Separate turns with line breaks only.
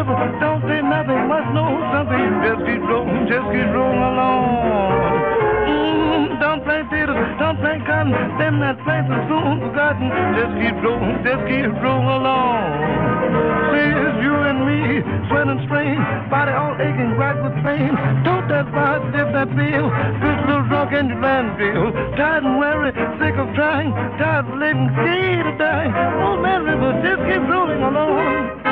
river, don't say nothing, must know something. Just keep rolling along. Don't play fiddle, don't play cotton, them that plays are soon forgotten. Just keep rolling along. See, it's you and me, sweat and strain, body all aching, right with pain. Don't that ride, dip that feel, this little drunk in your landfill. Tired and weary, sick of trying, tired of living, scared of dying. Oh man, river, just keep rolling along.